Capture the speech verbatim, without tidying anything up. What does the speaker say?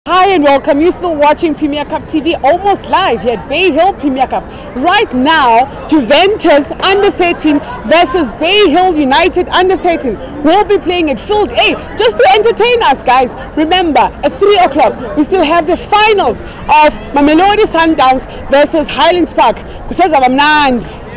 Hi and welcome. You're still watching Premier Cup T V, almost live here at Bayhill Premier Cup. Right now, Juventus under thirteen versus Bayhill United under thirteen will be playing at Field A just to entertain us, guys. Remember, at three o'clock, we still have the finals of Mamelodi Sundowns versus Highlands Park. Kuseza bamnandi.